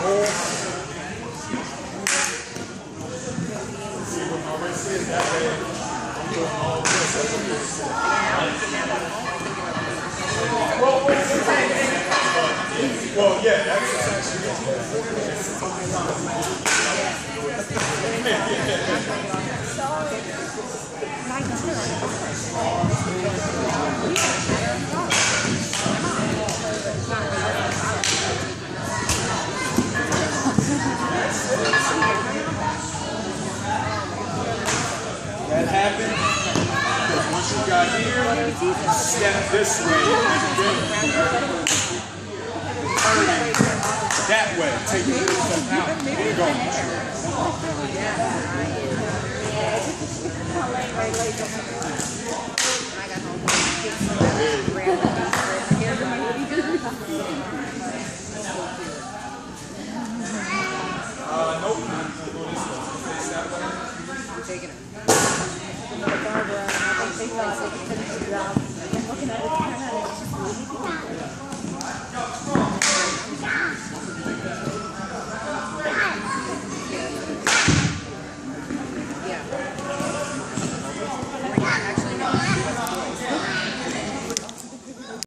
Well, yeah, that's essentially that happened because once you got here, step this way and then turning that way, taking this stuff out and going. Nope. I'm taking it. Barbara, and I think they like it. I'm looking at it.